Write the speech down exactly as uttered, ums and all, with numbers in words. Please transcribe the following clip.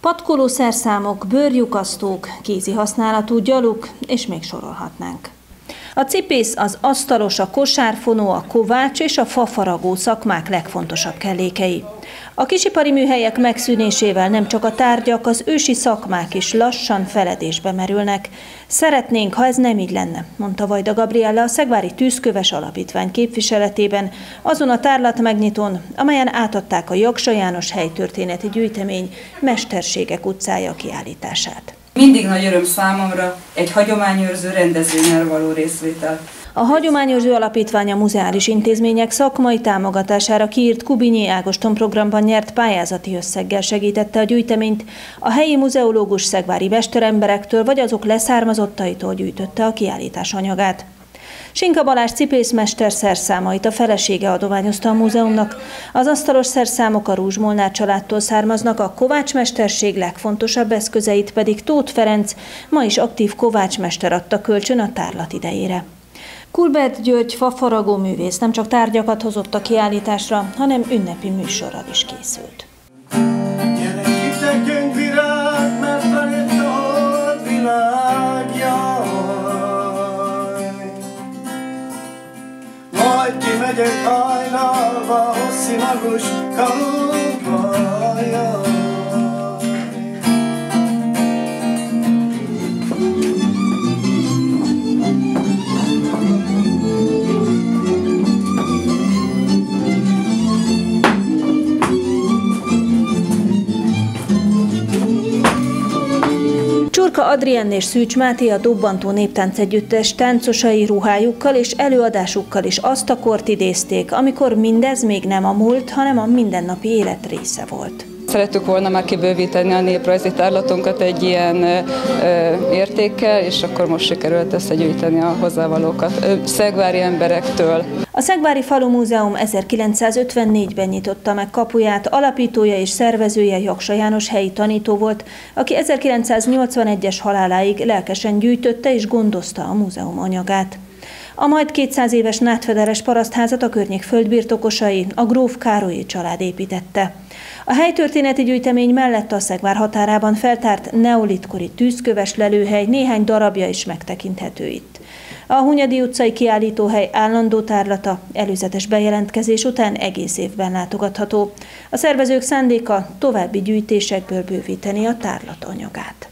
Patkolószerszámok, bőrlyukasztók, kézi használatú gyaluk, és még sorolhatnánk. A cipész, az asztalos, a kosárfonó, a kovács és a fafaragó szakmák legfontosabb kellékei. A kisipari műhelyek megszűnésével nem csak a tárgyak, az ősi szakmák is lassan feledésbe merülnek. Szeretnénk, ha ez nem így lenne, mondta Vajda Gabriella a Szegvári Tűzköves Alapítvány képviseletében azon a tárlat megnyitón, amelyen átadták a Jaksa János helytörténeti gyűjtemény Mesterségek utcája kiállítását. Mindig nagy öröm számomra egy hagyományőrző rendezvényen való részvétel. A Hagyományőrző Alapítvány a muzeális intézmények szakmai támogatására kiírt Kubinyi Ágoston programban nyert pályázati összeggel segítette a gyűjteményt, a helyi muzeológus szegvári mesteremberektől vagy azok leszármazottaitól gyűjtötte a kiállítás anyagát. Sinka Balázs cipészmester szerszámait a felesége adományozta a múzeumnak. Az asztalos szerszámok a Rúzs Molnár családtól származnak, a kovácsmesterség legfontosabb eszközeit pedig Tóth Ferenc, ma is aktív kovácsmester adta kölcsön a tárlat idejére. Kulbert György fafaragó művész nem csak tárgyakat hozott a kiállításra, hanem ünnepi műsorral is készült. Virág, mert felét a hold világja. Majd kimegyek hajnalba, hosszimagos kalóba. Csurka Adrien és Szűcs Máté, a Dobbantó Néptánc Együttes táncosai ruhájukkal és előadásukkal is azt a kort idézték, amikor mindez még nem a múlt, hanem a mindennapi élet része volt. Szerettük volna már kibővíteni a néprajzi tárlatunkat egy ilyen ö, értékkel, és akkor most sikerült összegyűjteni a hozzávalókat ö, szegvári emberektől. A Szegvári Falumúzeum ezerkilencszázötvennégyben nyitotta meg kapuját, alapítója és szervezője Jaksa János helyi tanító volt, aki ezerkilencszáznyolcvanegyes haláláig lelkesen gyűjtötte és gondozta a múzeum anyagát. A majd kétszáz éves nádfederes parasztházat a környék földbirtokosai, a gróf Károlyi család építette. A helytörténeti gyűjtemény mellett a Szegvár határában feltárt neolitkori tűzköves lelőhely néhány darabja is megtekinthető itt. A Hunyadi utcai kiállítóhely állandó tárlata előzetes bejelentkezés után egész évben látogatható. A szervezők szándéka további gyűjtésekből bővíteni a tárlat anyagát.